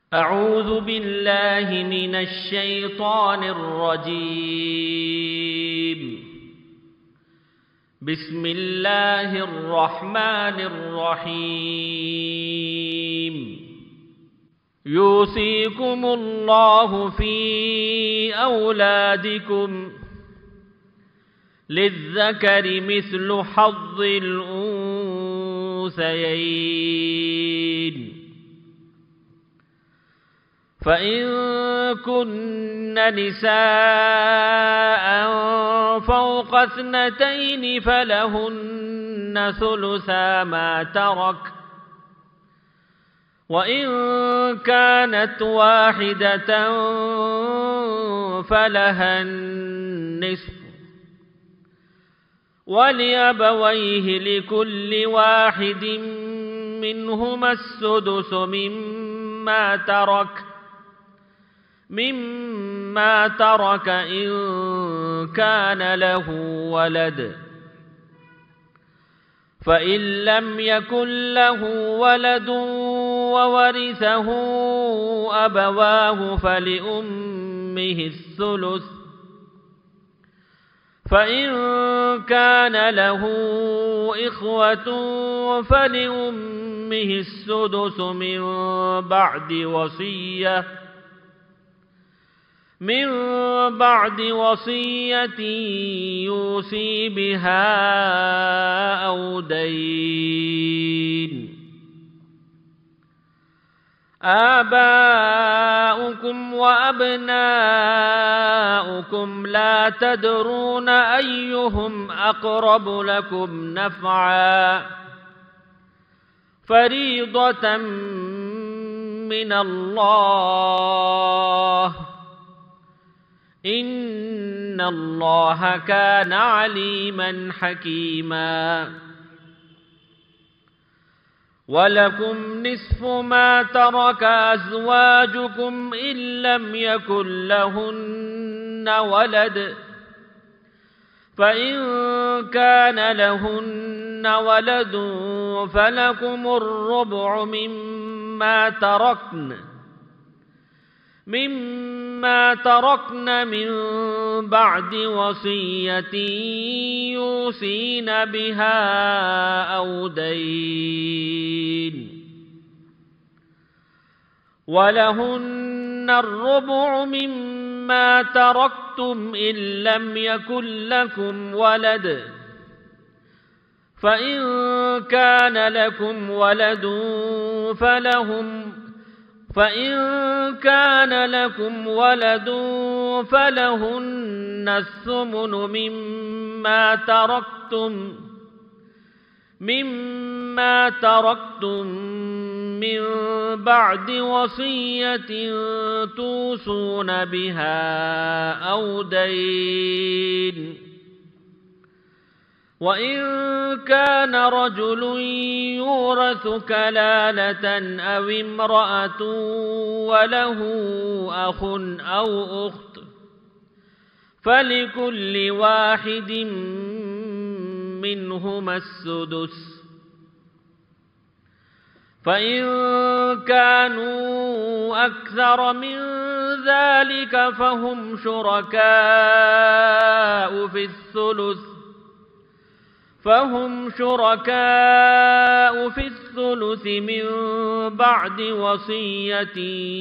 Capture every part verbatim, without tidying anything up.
أعوذ بالله من الشيطان الرجيم. بسم الله الرحمن الرحيم. يوصيكم الله في أولادكم للذكر مثل حظ الأنثيين، فإن كن نساء فوق اثنتين فلهن ثلثا ما ترك، وإن كانت واحدة فلها النصف، ولأبويه لكل واحد منهما السدس مما ترك مما ترك إن كان له ولد، فإن لم يكن له ولد وورثه أبواه فلأمه الثلث، فإن كان له إخوة فلأمه السدس من بعد وصية من بعد وصية يوصي بها أو دين. آباؤكم وأبناؤكم لا تدرون أيهم أقرب لكم نفعا، فريضة من الله، إن الله كان عليما حكيما. ولكم نصف ما ترك أزواجكم إن لم يكن لهن ولد، فإن كان لهن ولد فلكم الربع مما تركن مما تركن من بعد وصية يوصين بها أو دين. ولهن الربع مما تركتم إن لم يكن لكم ولد، فإن كان لكم ولد فلهم فإن كان لكم ولد فلهن الثمن مما تركتم مما تركتم من بعد وصية توصون بها أو دين. وإن كان رجل يورث كلالة أو امرأة وله أخ أو أخت فلكل واحد منهما السدس، فإن كانوا أكثر من ذلك فهم شركاء في الثلث فهم شركاء في الثلث من بعد وصية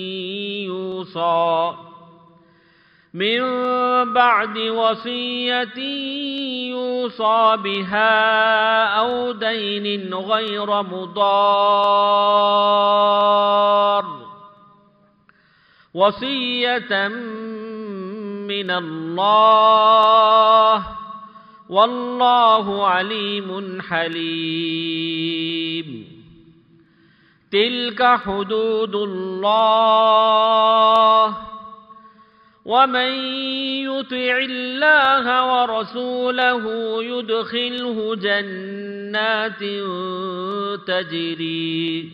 يوصى من بعد وصية يوصى بها أو دين غير مضار، وصية من الله، والله عليم حليم. تلك حدود الله، ومن يطع الله ورسوله يدخله جنات تجري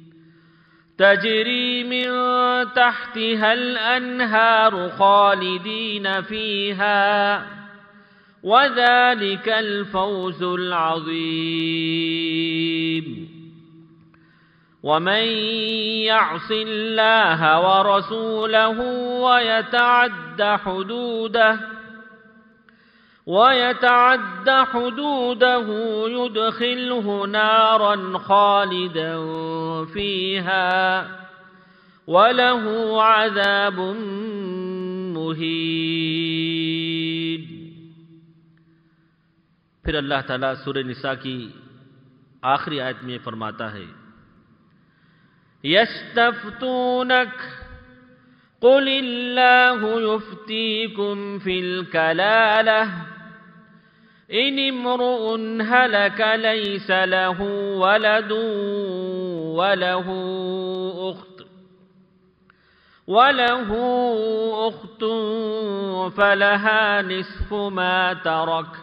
تجري من تحتها الأنهار خالدين فيها، وذلك الفوز العظيم. ومن يعص الله ورسوله ويتعد حدوده ويتعد حدوده يدخله نارا خالدا فيها وله عذاب मुहीन। फिर अल्लाह ताला सूरह निसा की आखिरी आयत में फरमाता है, यस्तफ्तूनक कुलिल्लाहु युफ्तीकुम फिल कलालह इन इम्रुउन हलक लैस लहू वलदुन वलहू उख्त वलहू उख्तुन फलहा निस्फु मा तरक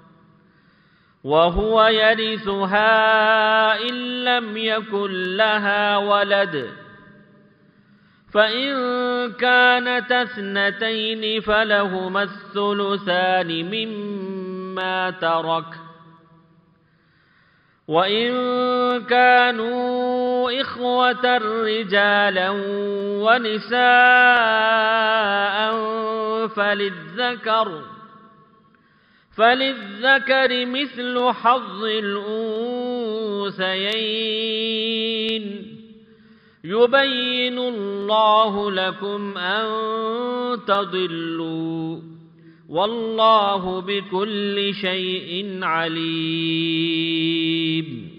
वहुव यरिसुहा इन लम यकुन लहा वलद फ़इन कानत इस्नतैन फलहुमा अस्सुलुसान मिम्मा तरक वइन कानू इख्वतन रिजालन वनिसाअन फलिज़्ज़कर फलिज़्ज़कर मिस्लु हज़्ज़िल उन्सयैन युबय्यिनुल्लाहु लकुम अन तज़िल्लू वल्लाहु बिकुल्लि शैइन अलीम।